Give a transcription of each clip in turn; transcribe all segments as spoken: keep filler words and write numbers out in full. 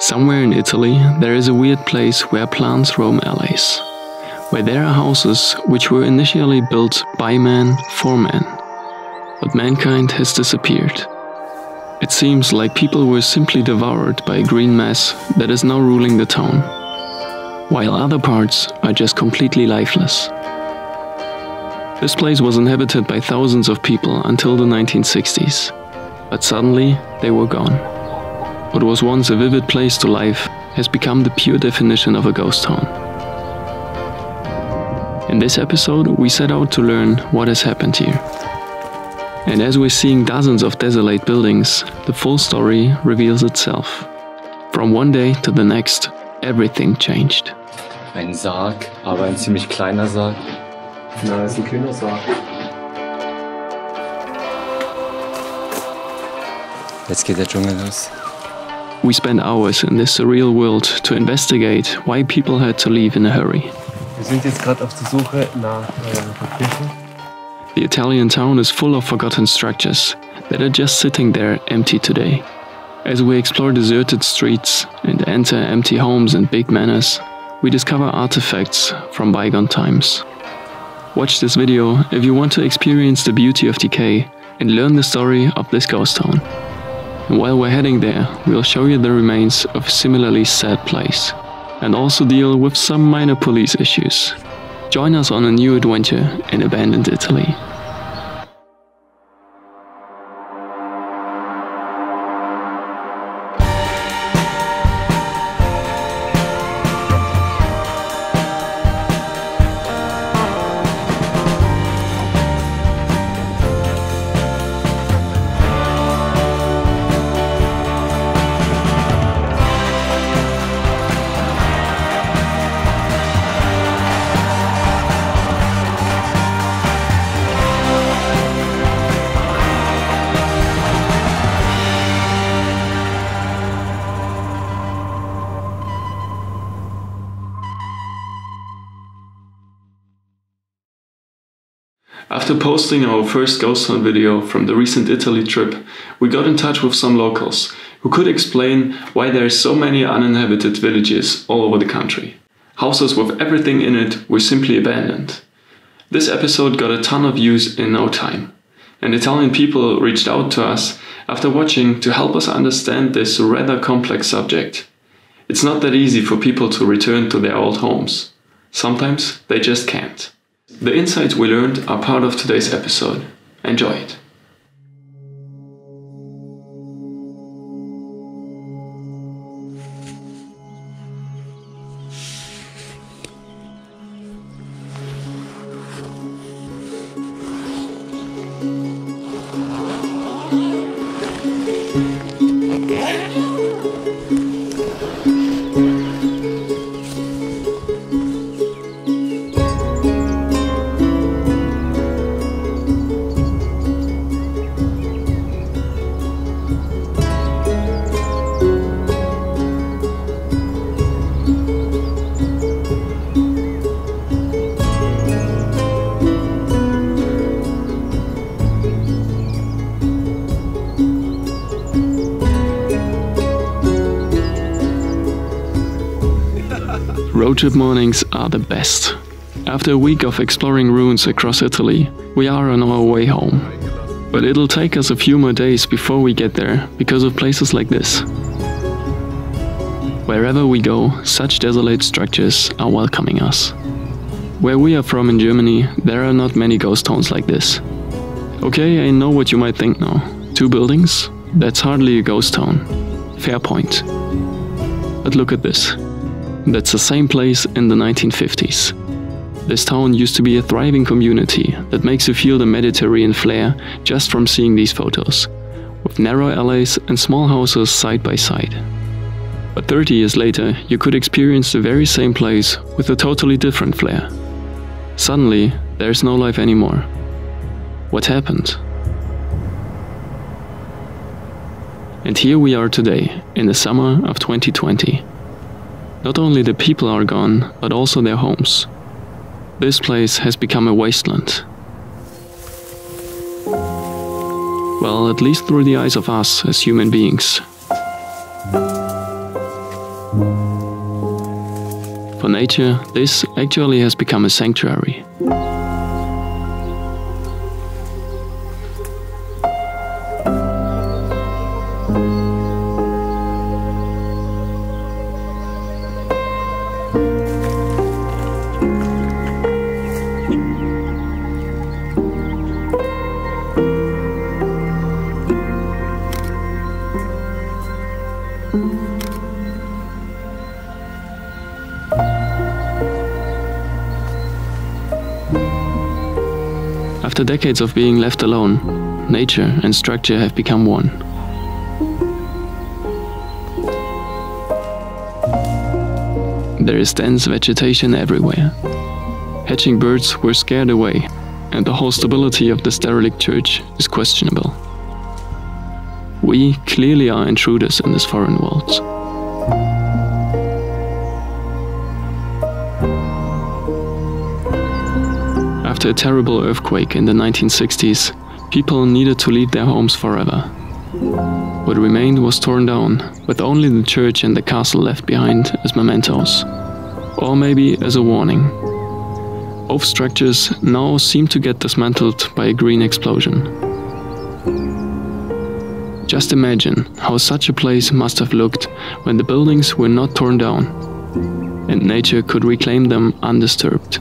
Somewhere in Italy, there is a weird place where plants roam alleys, where there are houses which were initially built by man for man, but mankind has disappeared. It seems like people were simply devoured by a green mass that is now ruling the town, while other parts are just completely lifeless. This place was inhabited by thousands of people until the nineteen sixties, but suddenly they were gone. What was once a vivid place to live has become the pure definition of a ghost town. In this episode, we set out to learn what has happened here. And as we're seeing dozens of desolate buildings, the full story reveals itself. From one day to the next, everything changed. Ein Sarg, aber ein ziemlich kleiner Sarg. Na, das ist ein Kindersarg. Jetzt geht der Dschungel los. We spent hours in this surreal world to investigate why people had to leave in a hurry. Wir sind jetzt gerade auf der Suche nach äh, Verkehrsmitteln. The Italian town is full of forgotten structures that are just sitting there empty today. As we explore deserted streets and enter empty homes and big manors, we discover artifacts from bygone times. Watch this video if you want to experience the beauty of decay and learn the story of this ghost town. And while we're heading there, we'll show you the remains of a similarly sad place, and also deal with some minor police issues. Join us on a new adventure in abandoned Italy. After posting our first ghost town video from the recent Italy trip, we got in touch with some locals who could explain why there are so many uninhabited villages all over the country. Houses with everything in it were simply abandoned. This episode got a ton of views in no time, and Italian people reached out to us after watching to help us understand this rather complex subject. It's not that easy for people to return to their old homes. Sometimes they just can't. The insights we learned are part of today's episode. Enjoy it. Road trip mornings are the best. After a week of exploring ruins across Italy, we are on our way home. But it'll take us a few more days before we get there because of places like this. Wherever we go, such desolate structures are welcoming us. Where we are from in Germany, there are not many ghost towns like this. Okay, I know what you might think now. Two buildings? That's hardly a ghost town. Fair point. But look at this. That's the same place in the nineteen fifties. This town used to be a thriving community that makes you feel the Mediterranean flair just from seeing these photos, with narrow alleys and small houses side by side. But thirty years later, you could experience the very same place with a totally different flair. Suddenly, there's no life anymore. What happened? And here we are today, in the summer of twenty twenty. Not only the people are gone, but also their homes. This place has become a wasteland. Well, at least through the eyes of us as human beings. For nature, this actually has become a sanctuary. After decades of being left alone, nature and structure have become one. There is dense vegetation everywhere. Hatching birds were scared away, and the whole stability of this derelict church is questionable. We clearly are intruders in this foreign world. After a terrible earthquake in the nineteen sixties, people needed to leave their homes forever. What remained was torn down, with only the church and the castle left behind as mementos. Or maybe as a warning. Both structures now seem to get dismantled by a green explosion. Just imagine how such a place must have looked when the buildings were not torn down, and nature could reclaim them undisturbed.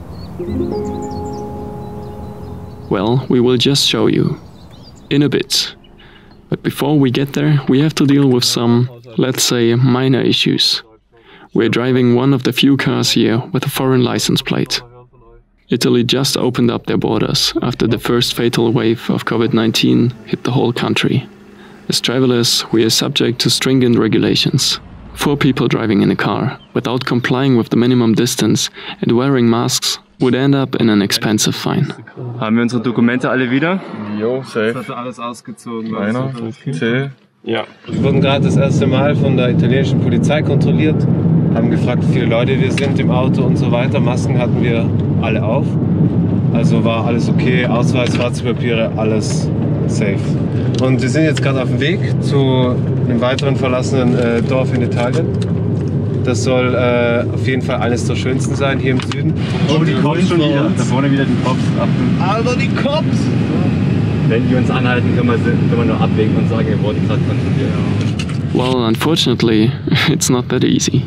Well, we will just show you, in a bit. But before we get there, we have to deal with some, let's say, minor issues. We're driving one of the few cars here with a foreign license plate. Italy just opened up their borders after the first fatal wave of COVID nineteen hit the whole country. As travelers, we are subject to stringent regulations. Four people driving in a car, without complying with the minimum distance and wearing masks, would end up in an expensive fine. Haben wir unsere Dokumente alle wieder? Jo, safe. Das hat er alles ausgezogen. Meiner, Till. Ja. Wir wurden gerade das erste Mal von der italienischen Polizei kontrolliert, haben gefragt, wie viele Leute wir sind im Auto und so weiter. Masken hatten wir alle auf. Also war alles okay, Ausweis, Fahrzeugpapiere, alles safe. Und wir sind jetzt gerade auf dem Weg zu einem weiteren verlassenen äh, Dorf in Italien. Das soll äh, auf jeden Fall eines der schönsten sein hier im Süden. Oh, die Cops schon wieder. Da vorne wieder die Cops. Alter, die Cops! Wenn die uns anhalten, können wir, können wir nur abwägen und sagen, wir wurden gerade kontrolliert. Well, unfortunately, it's not that easy.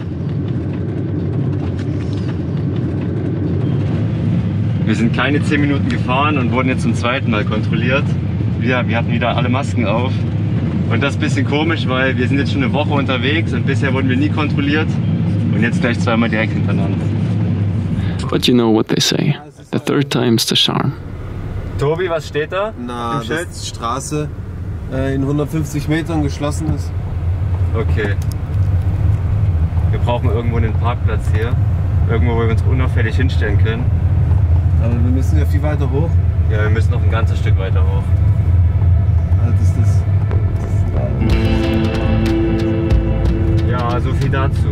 Wir sind keine zehn Minuten gefahren und wurden jetzt zum zweiten Mal kontrolliert. Wir, wir hatten wieder alle Masken auf. Und das ist ein bisschen komisch, weil wir sind jetzt schon eine Woche unterwegs und bisher wurden wir nie kontrolliert. Und jetzt gleich zweimal direkt hintereinander. But you know what they say, the third time's the charm. Tobi, was steht da? Na, dass die Straße äh, in hundertfünfzig Metern geschlossen ist. Okay. Wir brauchen irgendwo einen Parkplatz hier. Irgendwo, wo wir uns unauffällig hinstellen können. Aber wir müssen ja viel weiter hoch. Ja, wir müssen noch ein ganzes Stück weiter hoch. Also das ist das. Ja, so viel dazu.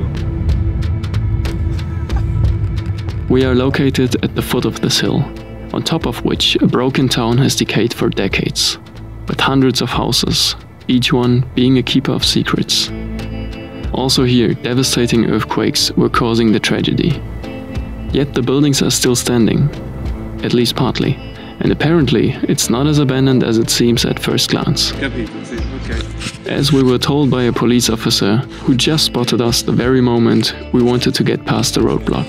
We are located at the foot of this hill, on top of which a broken town has decayed for decades, with hundreds of houses, each one being a keeper of secrets. Also here, devastating earthquakes were causing the tragedy. Yet the buildings are still standing, at least partly, and apparently it's not as abandoned as it seems at first glance. As we were told by a police officer who just spotted us the very moment we wanted to get past the roadblock.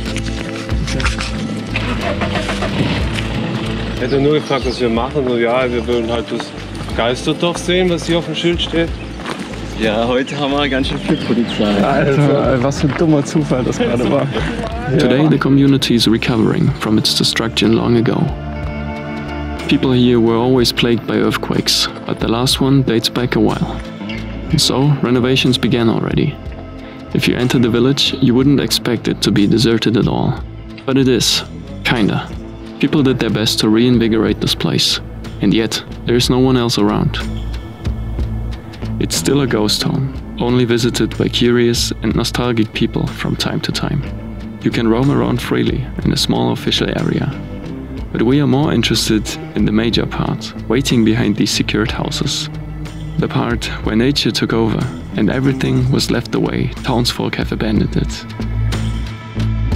Er hat nur gefragt, was wir machen. So, ja, wir wollen halt das Geisterdorf sehen, was hier auf dem Schild steht. Ja, heute haben wir ganz schön viel Polizei. Alter, was für ein dummer Zufall das gerade war. Today the community is recovering from its destruction long ago. People here were always plagued by earthquakes, but the last one dates back a while. And so renovations began already. If you enter the village, you wouldn't expect it to be deserted at all. But it is, kinda. People did their best to reinvigorate this place, and yet there is no one else around. It's still a ghost town, only visited by curious and nostalgic people from time to time. You can roam around freely in a small official area. But we are more interested in the major part, waiting behind these secured houses. The part where nature took over and everything was left the way townsfolk have abandoned it.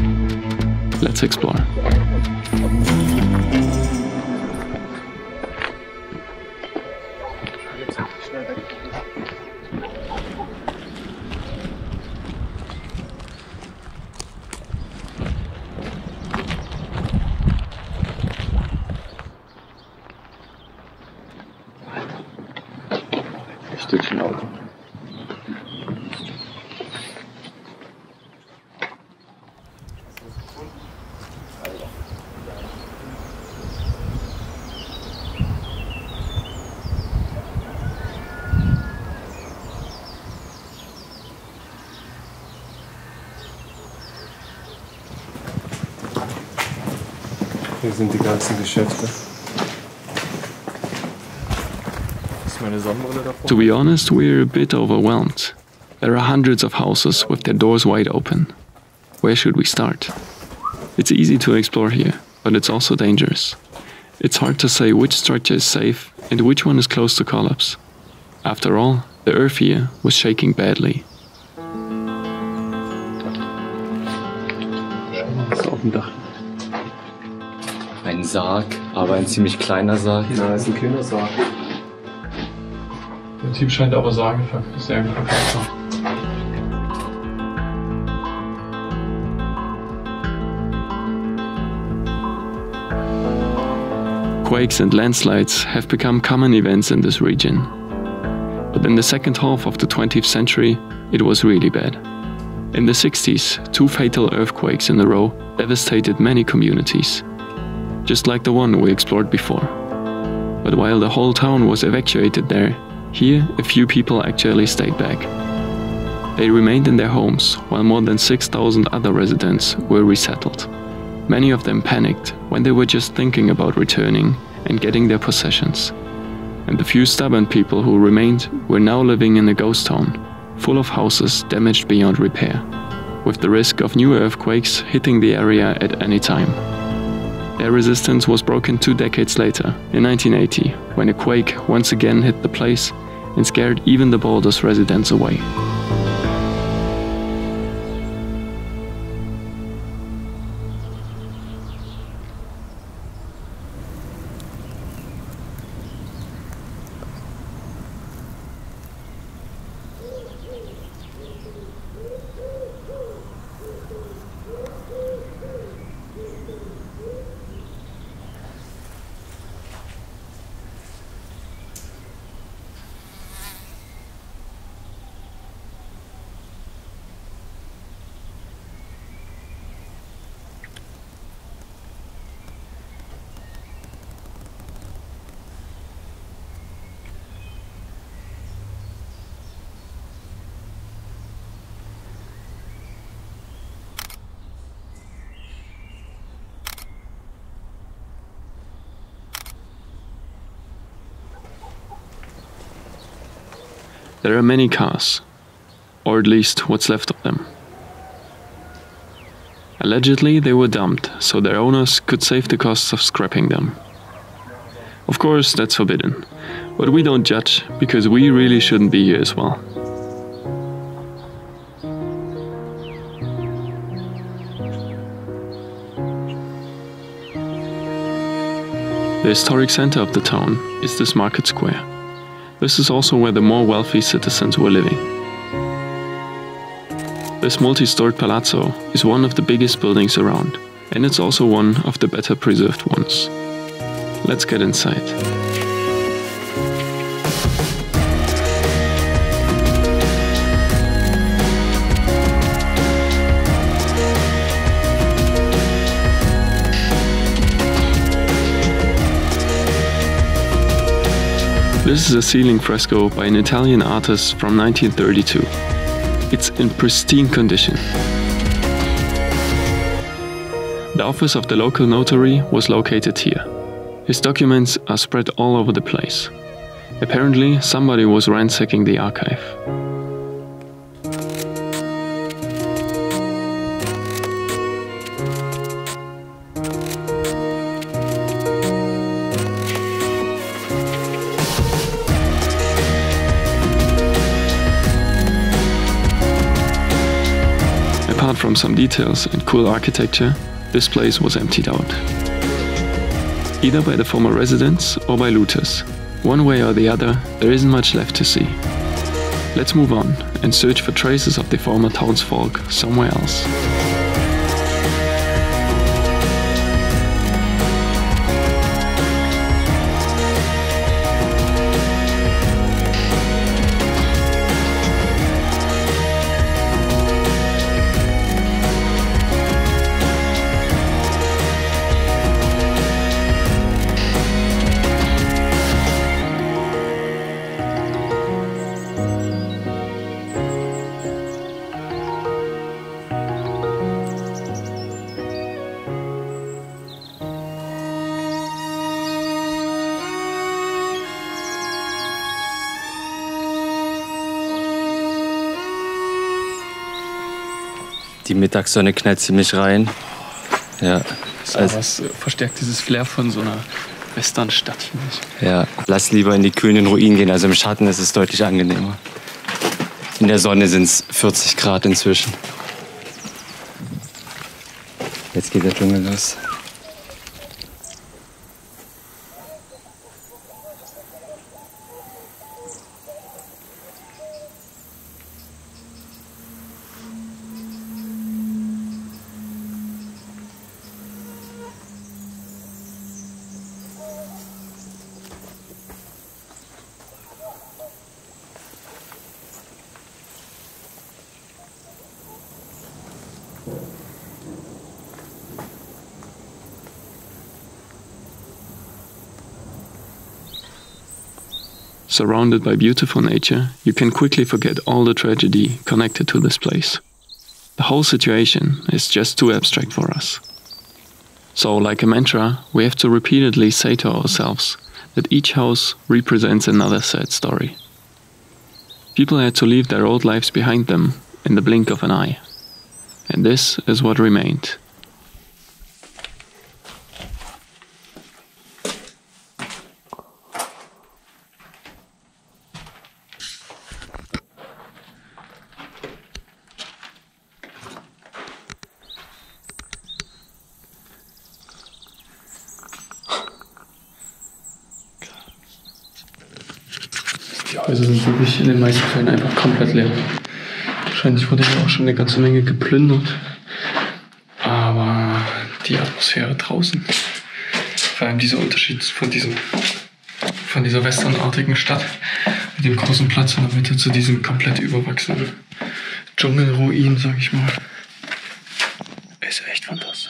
Let's explore. Stückchen Auto. Hier sind die ganzen Geschäfte. To be honest, we're a bit overwhelmed. There are hundreds of houses with their doors wide open. Where should we start? It's easy to explore here, but it's also dangerous. It's hard to say which structure is safe and which one is close to collapse. After all, the earth here was shaking badly. Das ist auf dem Dach. Ein Sarg, aber ein ziemlich kleiner Sarg. Ja, das ist ein Kindersarg. Der Typ scheint aber Sagen sehr verkauft zu haben. Quakes and landslides have become common events in this region. But in the second half of the twentieth century, it was really bad. In the sixties, two fatal earthquakes in a row devastated many communities, just like the one we explored before. But while the whole town was evacuated there, here a few people actually stayed back. They remained in their homes while more than six thousand other residents were resettled. Many of them panicked when they were just thinking about returning and getting their possessions. And the few stubborn people who remained were now living in a ghost town, full of houses damaged beyond repair, with the risk of new earthquakes hitting the area at any time. Their resistance was broken two decades later, in nineteen eighty, when a quake once again hit the place and scared even the boldest residents away. There are many cars, or at least what's left of them. Allegedly, they were dumped so their owners could save the costs of scrapping them. Of course, that's forbidden, but we don't judge because we really shouldn't be here as well. The historic center of the town is this market square. This is also where the more wealthy citizens were living. This multi-storied palazzo is one of the biggest buildings around, and it's also one of the better preserved ones. Let's get inside. This is a ceiling fresco by an Italian artist from nineteen thirty-two. It's in pristine condition. The office of the local notary was located here. His documents are spread all over the place. Apparently, somebody was ransacking the archive. Apart from some details and cool architecture, this place was emptied out. Either by the former residents or by looters. One way or the other, there isn't much left to see. Let's move on and search for traces of the former townsfolk somewhere else. Die Mittagssonne knallt ziemlich rein. Ja. Also, was verstärkt dieses Flair von so einer Westernstadt, finde ich. Ja, lass lieber in die kühlen Ruinen gehen. Also im Schatten ist es deutlich angenehmer. In der Sonne sind es vierzig Grad inzwischen. Jetzt geht der Dschungel los. Surrounded by beautiful nature, you can quickly forget all the tragedy connected to this place. The whole situation is just too abstract for us. So, like a mantra, we have to repeatedly say to ourselves that each house represents another sad story. People had to leave their old lives behind them in the blink of an eye. And this is what remained. Die Häuser sind wirklich in den meisten Fällen einfach komplett leer. Wahrscheinlich wurde hier auch schon eine ganze Menge geplündert. Aber die Atmosphäre draußen, vor allem dieser Unterschied von, diesem, von dieser westernartigen Stadt mit dem großen Platz in der Mitte zu diesem komplett überwachsenen Dschungelruin, sag ich mal, ist echt fantastisch.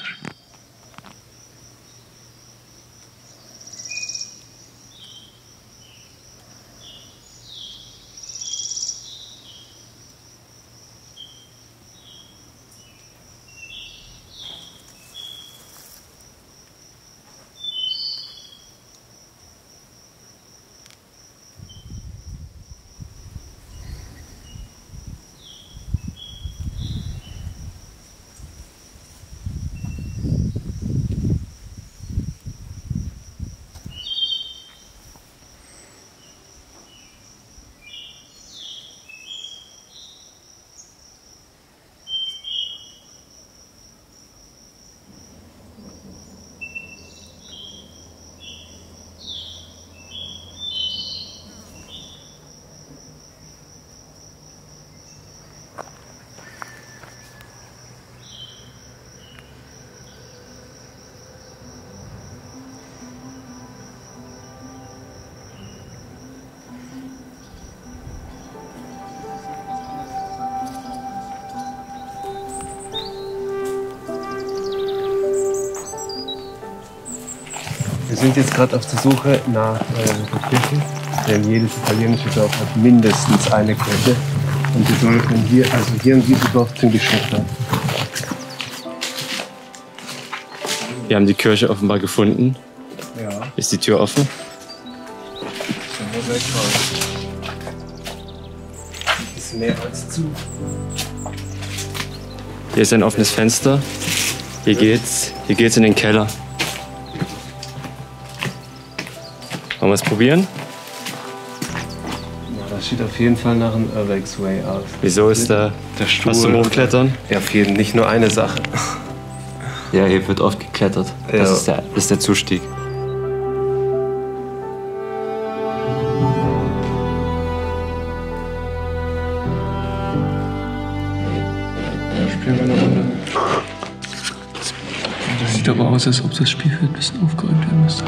Wir sind jetzt gerade auf der Suche nach äh, der Küche, denn jedes italienische Dorf hat mindestens eine Küche. Und wir sollten hier, also hier in diesem Dorf ziemlich schlecht. Wir haben die Kirche offenbar gefunden. Ja. Ist die Tür offen? Sollen wir gleich schauen. Ist mehr als zu. Hier ist ein offenes Fenster. Hier geht's, hier geht's in den Keller. Wollen wir es probieren? Ja, das sieht auf jeden Fall nach einem Urbex Way aus. Wieso ist da der Stuhl? was zum Hochklettern? Ja, auf jeden Fall nicht nur eine Sache. Ja, hier wird oft geklettert. Ja. Das, ist der, das ist der Zustieg. Spielen wir eine Runde. Das sieht aber aus, als ob das Spielfeld ein bisschen aufgeräumt werden müsste.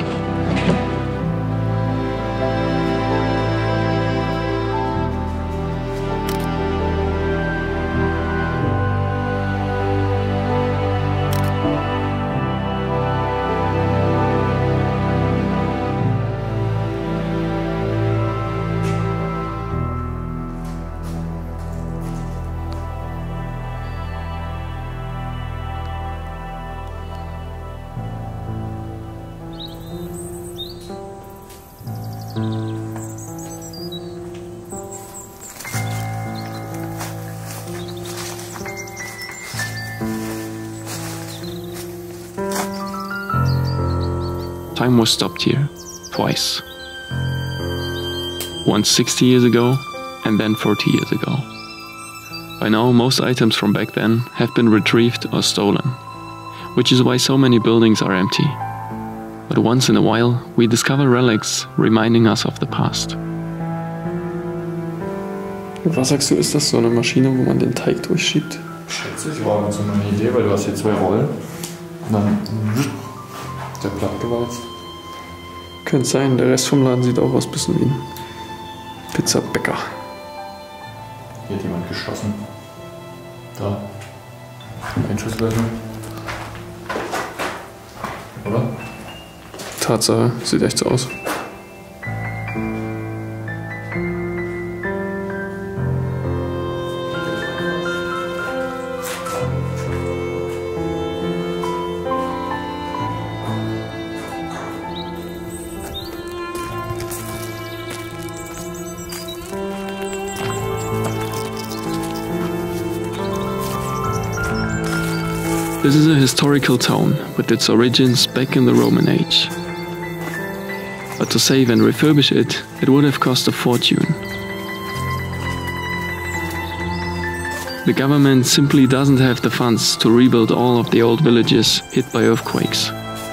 Time was stopped here, twice. Once sixty years ago, and then forty years ago. By now, most items from back then have been retrieved or stolen, which is why so many buildings are empty. But once in a while, we discover relics reminding us of the past. Was sagst du, ist das so eine Maschine, wo man den Teig durchschiebt? Schätze ich, war so eine Idee, weil du hast hier zwei Rollen und dann der Blatt gewalzt. Könnte sein, der Rest vom Laden sieht auch aus ein bisschen wie ein Pizzabäcker. Hier hat jemand geschossen. Da. Einschusslösung. Oder? Tatsache, sieht echt so aus. This is a historical town with its origins back in the Roman age. But to save and refurbish it, it would have cost a fortune. The government simply doesn't have the funds to rebuild all of the old villages hit by earthquakes.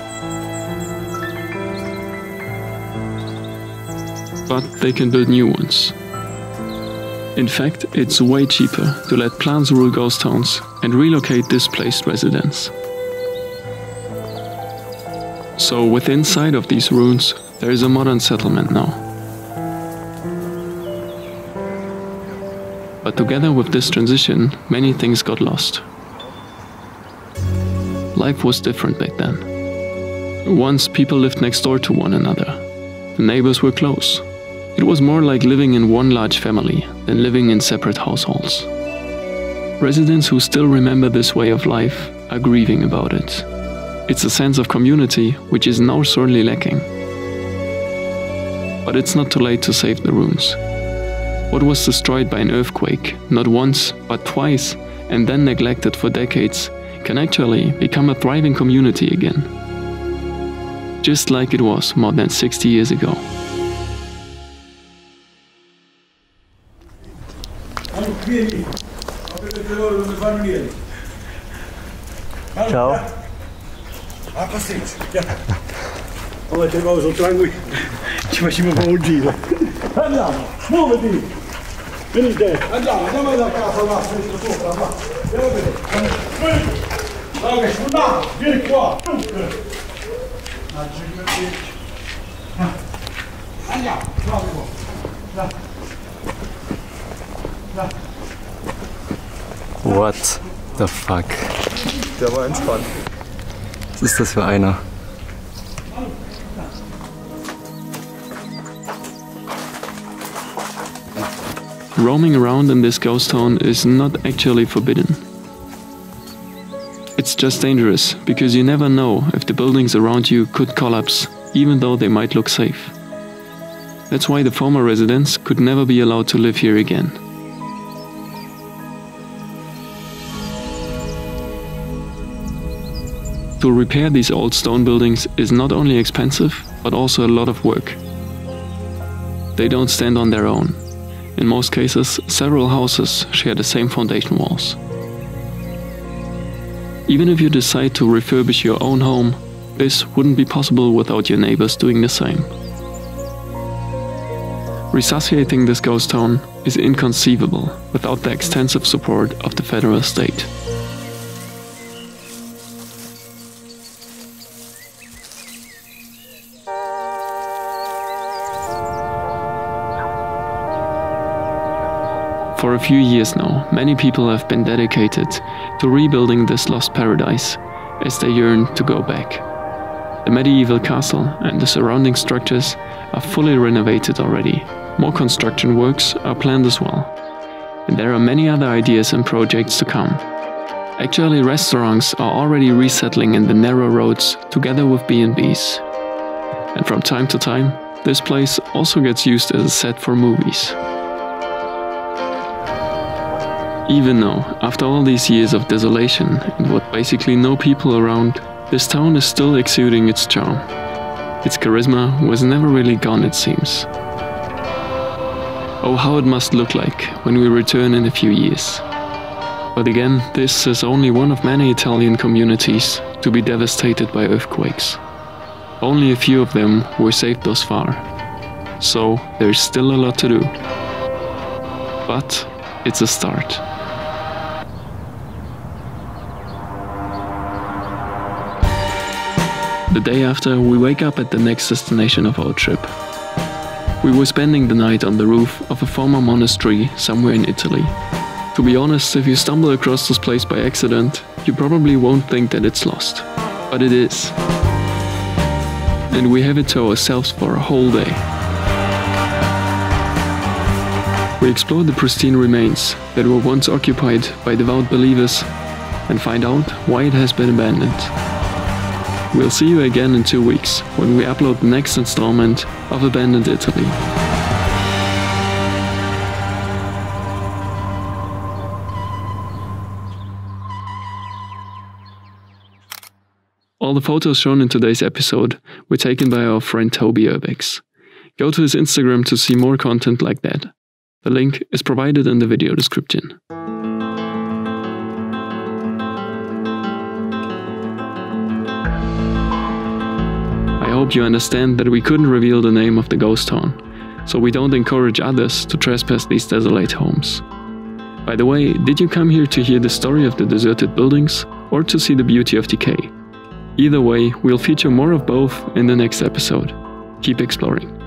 But they can build new ones. In fact, it's way cheaper to let plants rule ghost towns and relocate displaced residents. So within sight of these ruins, there is a modern settlement now. But together with this transition, many things got lost. Life was different back then. Once people lived next door to one another. The neighbors were close. It was more like living in one large family than living in separate households. Residents who still remember this way of life are grieving about it. It's a sense of community which is now sorely lacking. But it's not too late to save the ruins. What was destroyed by an earthquake, not once, but twice, and then neglected for decades, can actually become a thriving community again. Just like it was more than sixty years ago. Ciao. Ah, pazienza. Come te vai, sono tranquillo. Ci facciamo un po' un giro. Andiamo, muoviti. Venite, andiamo, andiamo da casa, va, questo sopra, va. Andiamo a vedere. Dai, scusa, vieni qua. Andiamo, bravo. Da. Da. What the fuck? Der war entspannt. Was ist das für einer? Roaming around in this ghost town is not actually forbidden. It's just dangerous, because you never know if the buildings around you could collapse, even though they might look safe. That's why the former residents could never be allowed to live here again. To repair these old stone buildings is not only expensive, but also a lot of work. They don't stand on their own. In most cases, several houses share the same foundation walls. Even if you decide to refurbish your own home, this wouldn't be possible without your neighbors doing the same. Resuscitating this ghost town is inconceivable without the extensive support of the federal state. For a few years now, many people have been dedicated to rebuilding this lost paradise as they yearn to go back. The medieval castle and the surrounding structures are fully renovated already. More construction works are planned as well. And there are many other ideas and projects to come. Actually, restaurants are already resettling in the narrow roads together with B and Bs. And from time to time, this place also gets used as a set for movies. Even though, after all these years of desolation and with basically no people around, this town is still exuding its charm. Its charisma was never really gone, it seems. Oh, how it must look like when we return in a few years. But again, this is only one of many Italian communities to be devastated by earthquakes. Only a few of them were saved thus far. So there's still a lot to do. But it's a start. The day after, we wake up at the next destination of our trip. We were spending the night on the roof of a former monastery somewhere in Italy. To be honest, if you stumble across this place by accident, you probably won't think that it's lost. But it is. And we have it to ourselves for a whole day. We explore the pristine remains that were once occupied by devout believers and find out why it has been abandoned. We'll see you again in two weeks when we upload the next installment of Abandoned Italy. All the photos shown in today's episode were taken by our friend Toby Urbex. Go to his Instagram to see more content like that. The link is provided in the video description. I hope you understand that we couldn't reveal the name of the ghost town, so we don't encourage others to trespass these desolate homes. By the way, did you come here to hear the story of the deserted buildings or to see the beauty of decay? Either way, we'll feature more of both in the next episode. Keep exploring.